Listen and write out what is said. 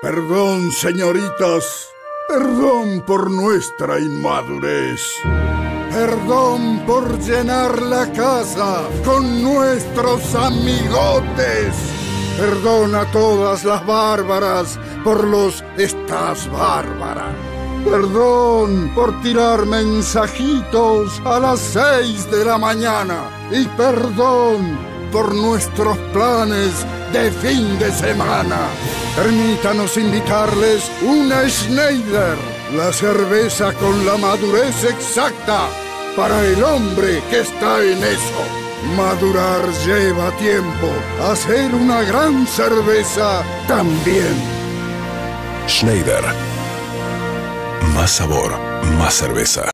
Perdón, señoritas. Perdón por nuestra inmadurez. Perdón por llenar la casa con nuestros amigotes. Perdón a todas las bárbaras por los "estás bárbara". Perdón por tirar mensajitos a las 6 de la mañana. Y perdón por nuestros planes de fin de semana. Permítanos invitarles una Schneider, la cerveza con la madurez exacta para el hombre que está en eso. Madurar lleva tiempo, hacer una gran cerveza también. Schneider. Más sabor, más cerveza.